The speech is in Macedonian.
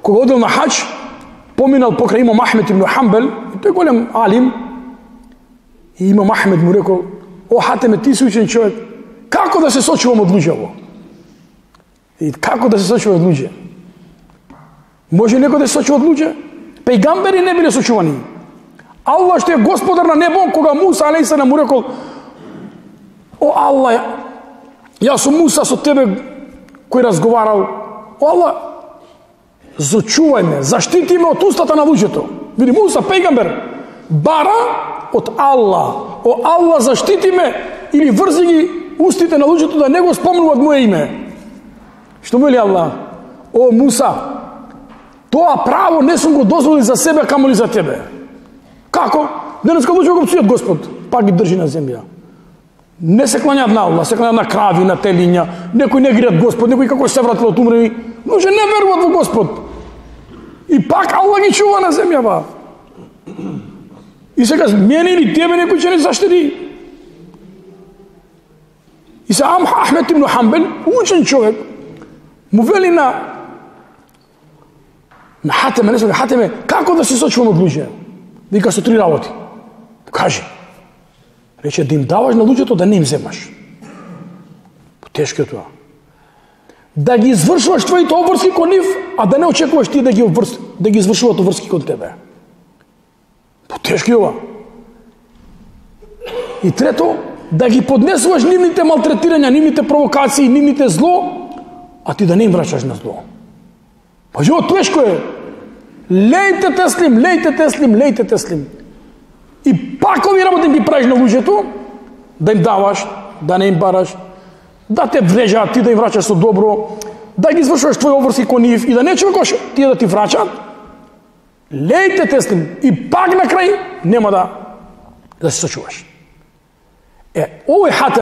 кога одел на хач, поминал покрај имам Ахмед ибн Хамбел, тој голем алим, и имам Ахмед му рекол: "О, Хатеме, ти си учен човек, како да се сочувам од луѓе?" И како да се сочува од луѓе? Може некој да се сочува од луѓе? Пејгамбери не биле сочувани. Аллах што е господар на небо, кога Муса алейхиссалам му рекол: "О Аллах, јас сум Муса со тебе кој разговарал. О Аллах, зачувај ме, заштити ме од устата на луѓето." Види, Муса, пејгамбер, бара од Аллах: "О Аллах, заштити ме или врзи ги устите на луѓето да не го спомнуваат моје име." Што вели Аллах? "О Муса, тоа право не сум го дозволил за себе, камоли за тебе." Како? Денеска луѓе го псујат Господ, пак ги држи на земја. Не се кланјат на Аллах, се кланјат на крави, на телиња, некои не гријат Господ, некои како се вратил од умрени, луѓе не веруват во Господ. И пак Аллах ги чува на земјава. И сега мене или тебе некој ќе не заштеди. И се Ахмед ибн Хамбел, учен човек, му вели на Хатеме, не се Хатеме, како да се сочувам од луѓе? Вика со 3 работи. Кажи. Рече, да им даваш на луѓето, да не им земаш. Тешко е тоа. Да ги извршуваш твоите обврски кон нив, а да не очекуваш ти да ги извршуваат обврски кон тебе. Тешко е ова. И трето, да ги поднесуваш нивните малтретирања, нивните провокации, нивните зло, а ти да не им врачаш на зло. Па живо тешко е. Лејте теслим, лејте теслим, лејте теслим. И пак ови работи ги правиш на луѓето, да им даваш, да не им бараш, да те врежат, ти да им врачаш со добро, да ги извршуваш твои обврски кон нив и да не чекаш тие да ти врачат. Лејте теслим и пак на крај нема да се сочуваш. Овој Хатем